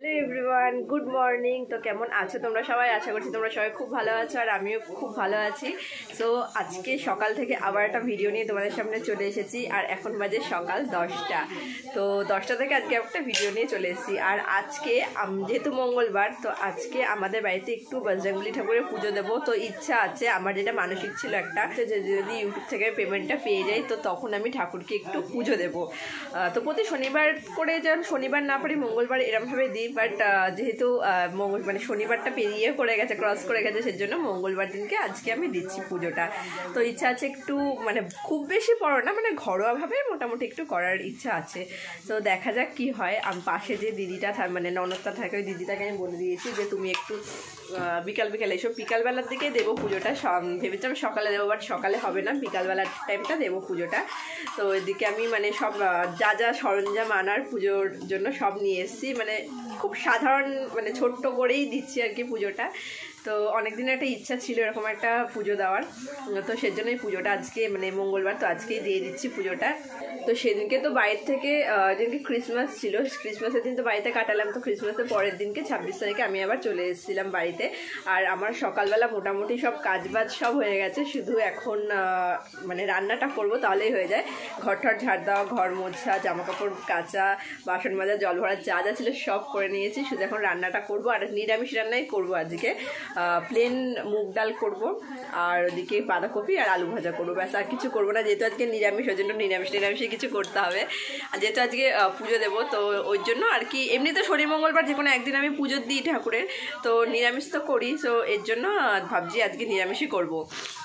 Hello everyone, good morning. তো কেমন আছো তোমরা সবাই? আশা করছি তোমরা সবাই খুব ভালো আছো আর আমিও খুব ভালো আছি। সো আজকে সকাল থেকে আবার একটা ভিডিও নিয়ে তোমাদের সামনে চলে এসেছি আর এখন বাজে সকাল 10টা। তো 10টা থেকে আজকে একটা ভিডিও নিয়ে চলে এসেছি। আর আজকে যেহেতু মঙ্গলবার, তো আজকে আমাদের বাড়িতে একটু বজরংবলী ঠাকুরের পুজো দেবো। তো ইচ্ছা আছে আমার, যেটা মানসিক ছিল একটা, যে যদি ইউটিউব থেকে পেমেন্টটা পেয়ে যাই তো তখন আমি ঠাকুরকে একটু পুজো দেবো। তো প্রতি শনিবার করে, যেমন শনিবার না পারি মঙ্গলবার এরমভাবে দিই, বাট যেহেতু মানে শনিবারটা পেরিয়ে করে গেছে, ক্রস করে গেছে, সেজন্য মঙ্গলবার দিনকে আজকে আমি দিচ্ছি পুজোটা। তো ইচ্ছা আছে একটু, মানে খুব বেশি বড় না, মানে ঘরোয়াভাবে মোটামুটি একটু করার ইচ্ছা আছে। তো দেখা যাক কি হয়। পাশে যে দিদিটা মানে ননদটা থাকে, ওই দিদিটাকে আমি বলে দিয়েছি যে তুমি একটু বিকাল এসব, বিকালবেলার দিকে দেবো পুজোটা। ভেবেছিলাম সকালে দেবো, বাট সকালে হবে না, বিকালবেলার টাইমটা দেবো পুজোটা। তো এদিকে আমি মানে সব যা যা সরঞ্জাম আনার পুজোর জন্য সব নিয়ে এসেছি। মানে খুব সাধারণ, মানে ছোট্ট করেই দিচ্ছি আর কি পুজোটা। তো অনেক দিনের একটা ইচ্ছা ছিল এরকম একটা পুজো দেওয়ার, তো সেজন্যই পুজোটা আজকে, মানে মঙ্গলবার তো আজকেই দিয়ে দিচ্ছি পুজোটা। তো সেদিনকে তো বাইরে থেকে, যেদিনকে ক্রিসমাস ছিল, ক্রিসমাসের দিন তো বাড়িতে কাটালাম। তো ক্রিসমাসের পরের দিনকে 26 তারিখে আমি আবার চলে এসেছিলাম বাড়িতে। আর আমার সকালবেলা মোটামুটি সব কাজবাজ সব হয়ে গেছে, শুধু এখন মানে রান্নাটা করব তাহলেই হয়ে যায়। ঘর ঠর ঝাড় দেওয়া, ঘর মোছা, জামা কাপড় কাচা, বাসন মাজা, জল ভরা, যা যা ছিল সব করে নিয়েছি। শুধু এখন রান্নাটা করব, আর নিরামিষ রান্নাই করবো আজকে। প্লেন মুগ ডাল করব, আর ওদিকে বাঁধাকপি আর আলু ভাজা করবো, ব্যাস। আর কিছু করবো না, যেহেতু আজকে নিরামিষ, ওই জন্য নিরামিষই কিছু করতে হবে। আর যেহেতু আজকে পুজো দেবো, তো ওই জন্য আর কি। এমনি তো শনি মঙ্গলবার যে কোনো একদিন আমি পুজো দিই ঠাকুরের, তো নিরামিষ তো করি। তো এর জন্য ভাবছি আজকে নিরামিষই করব।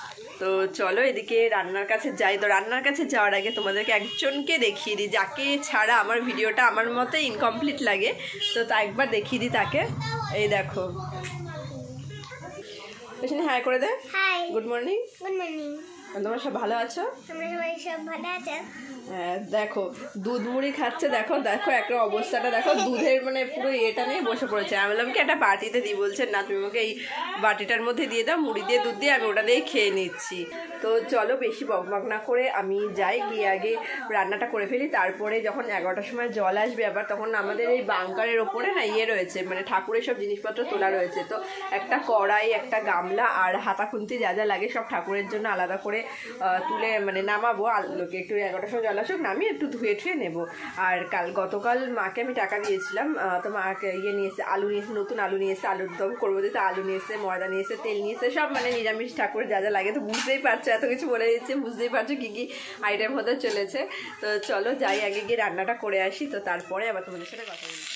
তো চলো এদিকে রান্নার কাছে যাই। তো রান্নার কাছে যাওয়ার আগে তোমাদেরকে একজনকে দেখিয়ে দিই, যাকে ছাড়া আমার ভিডিওটা আমার মতে ইনকমপ্লিট লাগে। তো তা একবার দেখিয়ে দিই তাকে। এই দেখো, হাই করে দে। Hi, good morning. Good morning. তোমরা সব ভালো আছো? আমরা সবাই সব ভালো আছে। হ্যাঁ, দেখো দুধ মুড়ি খাচ্ছে। দেখো দেখো একটা অবস্থাটা দেখো, দুধের মানে পুরো এটা নিয়ে বসে পড়েছে। আমি বললাম কি একটা বাটিতে দিই, বলছে না তুমি আমাকে এই বাটিটার মধ্যে দিয়ে দাও, মুড়ি দিয়ে দুধ দিয়ে আমি ওটা দিয়েই খেয়ে নিচ্ছি। তো চলো বেশি বকবক না করে আমি যাই, গিয়ে আগে রান্নাটা করে ফেলি। তারপরে যখন 11টার সময় জল আসবে আবার, তখন আমাদের এই বাংকারের ওপরে না রয়েছে, মানে ঠাকুরের সব জিনিসপত্র তোলা রয়েছে। তো একটা কড়াই, একটা গামলা আর হাতা খুন্তি যা যা লাগে সব ঠাকুরের জন্য আলাদা করে তুলে মানে নামাবো। আলোকে একটু 11টার সময় জল আসুক, নামিয়ে একটু ধুয়ে নেবো। আর গতকাল মাকে আমি টাকা দিয়েছিলাম, তো মাকে নিয়ে এসে আলু নিয়ে এসে, নতুন আলু নিয়ে এসে, আলুর দম করবো দিতে আলু নিয়ে এসে, ময়দা নিয়ে এসে, তেল নিয়ে এসে, সব মানে নিরামিষ ঠাকুর যা যা লাগে। তো বুঝতেই পারছো, এত কিছু বলে দিচ্ছে, বুঝতেই পারছো কী কী আইটেম হতে চলেছে। তো চলো যাই, আগে গিয়ে রান্নাটা করে আসি, তো তারপরে আবার তোমাদের সাথে কথা বলি।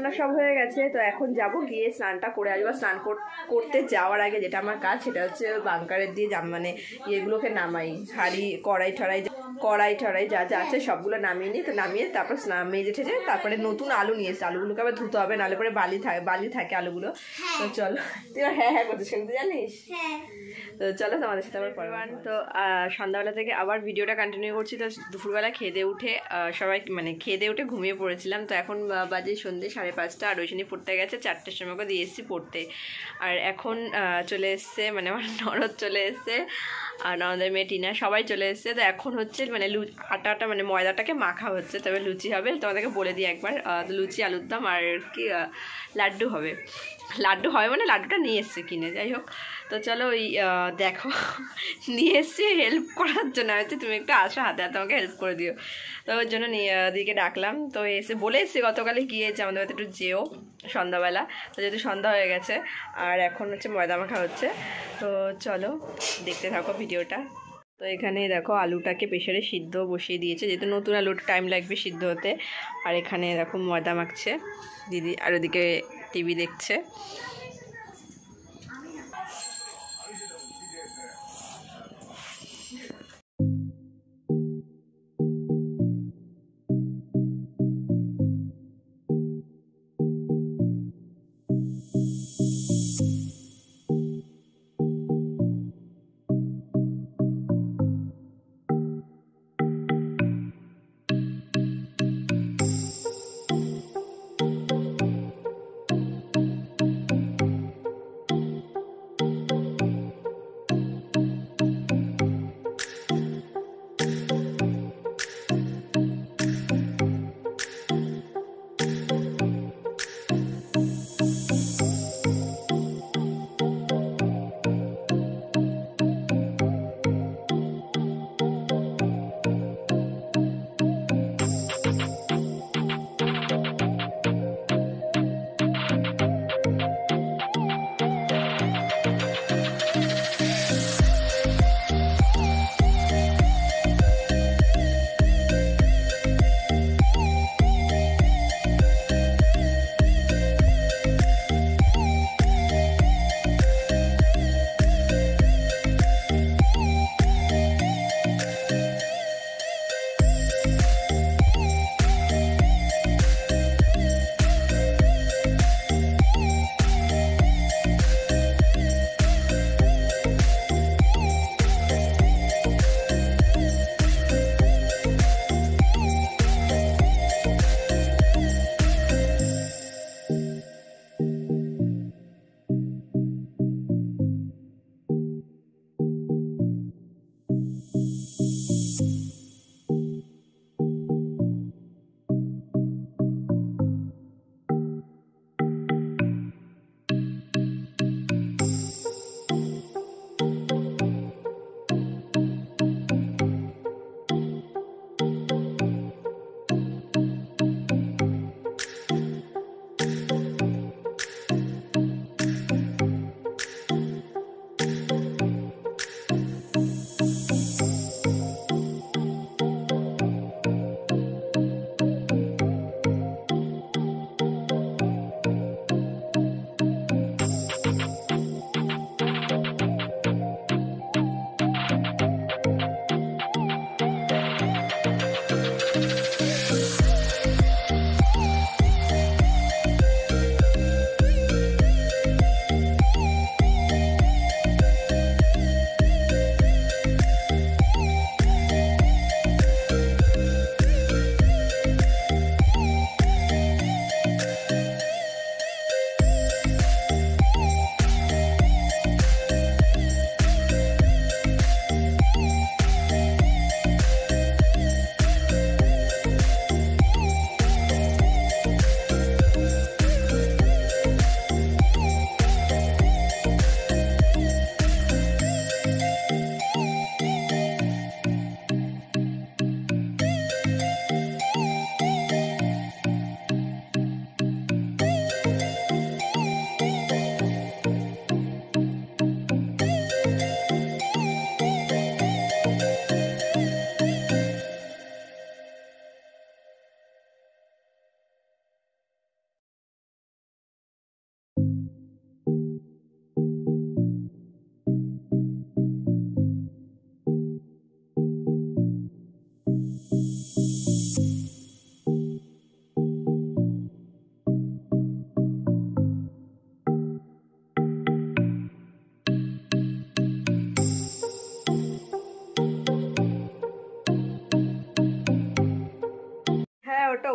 রান্নাবান্না সব হয়ে গেছে। তো এখন যাব গিয়ে স্নানটা করে আসবো। স্নান করতে যাওয়ার আগে যেটা আমার কাজ সেটা হচ্ছে বাঙ্কারের দিয়ে মানে ইয়েগুলোকে নামাই, হাঁড়ি কড়াই ঠড়াই যা যা আছে সবগুলো নামিয়ে নিই। তো নামিয়ে তারপর মেজে ঠেজে তারপরে নতুন আলু নিয়ে এসে আলুগুলোকে আবার ধুতে হবে, নাহলে পরে বালি থাকে আলুগুলো। তো চলো, তুই হ্যাঁ করতে শুনতে জানিস। তো চলো তোমাদের সাথে আবার পরে। তো সন্ধ্যাবেলা থেকে আবার ভিডিওটা কন্টিনিউ করছি। তো দুপুরবেলা খেয়ে উঠে সবাই মানে খেয়ে উঠে ঘুমিয়ে পড়েছিলাম। তো এখন বাজে সন্ধ্যে 5:30, আর ঐশানি পড়তে গেছে 4টের সময় দিয়ে এসেছি পড়তে। আর এখন চলে এসছে মানে আমার ননদ চলে এসছে, আর ননদের মেয়ে টিনা সবাই চলে এসছে। তো এখন হচ্ছে মানে আটাটা মানে ময়দাটাকে মাখা হচ্ছে, তবে লুচি হবে। তোমাদেরকে বলে দিই একবার, লুচি আলুর দম আর কি লাড্ডু হবে। লাড্ডু হবে মানে লাড্ডুটা নিয়ে এসছে কিনে, যাই হোক। তো চলো ওই দেখো নিয়ে এসছি হেল্প করার জন্য, হচ্ছে তুমি একটু আসো হাতে হাতে আমাকে হেল্প করে দিও। তো ওর জন্য দিকে ডাকলাম। তো এসে বলে এসছি গতকালে গিয়েছে আমাদের বাড়িতে একটু যেও সন্ধ্যাবেলা। তো যেহেতু সন্ধ্যা হয়ে গেছে আর এখন হচ্ছে ময়দা মাখা হচ্ছে। তো চলো দেখতে থাকো ভিডিওটা। তো এখানে দেখো আলুটাকে প্রেসারে সিদ্ধ বসিয়ে দিয়েছে, যেহেতু নতুন আলুটা টাইম লাগবে সিদ্ধ হতে। আর এখানে দেখো ময়দা মাখছে দিদি, আর ওদিকে টিভি দেখছে।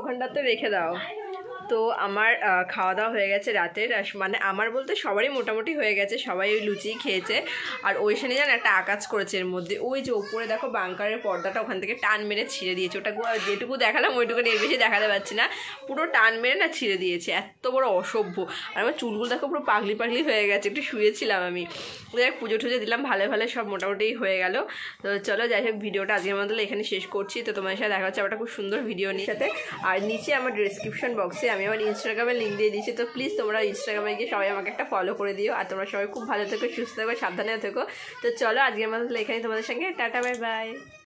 ওখানটাতে রেখে দাও। তো আমার খাওয়া দাওয়া হয়ে গেছে রাতের, মানে আমার বলতে সবারই মোটামুটি হয়ে গেছে, সবাই ওই লুচি খেয়েছে। আর ওইখানে যেন একটা আকাজ করেছে এর মধ্যে, ওই যে ওপরে দেখো বাংকারের পর্দাটা ওখান থেকে টান মেরে ছিঁড়ে দিয়েছে। ওটা যেটুকু দেখালাম ওইটুকু এর বেশি দেখাতে পারছি না, পুরো টান মেরে না ছিঁড়ে দিয়েছে, এত বড় অসভ্য। আর আমার চুলগুলো দেখো পুরো পাগলি পাগলি হয়ে গেছে, একটু শুয়েছিলাম আমি। যাই পুজো টুজো দিলাম, ভালো ভালো সব মোটামুটি হয়ে গেল। তো চলো যাই হোক, ভিডিওটা আজকের মতো এখানে শেষ করছি। তো তোমার সাথে দেখা হচ্ছে একটা খুব সুন্দর ভিডিও নিয়ে সাথে। আর নিচে আমার ডিসক্রিপশন বক্সে আমি আমার ইনস্টাগ্রামের লিঙ্ক দিয়ে দিয়েছি, তো প্লিজ তোমরা ইনস্টাগ্রামে গিয়ে সবাই আমাকে একটা ফলো করে দিও। আর তোমরা সবাই খুব ভালো থেকো, সুস্থ থেকো, সাবধানে থেকো। তো চলো আজকের মতো এখানে তোমাদের সঙ্গে টাটা, বাই বাই।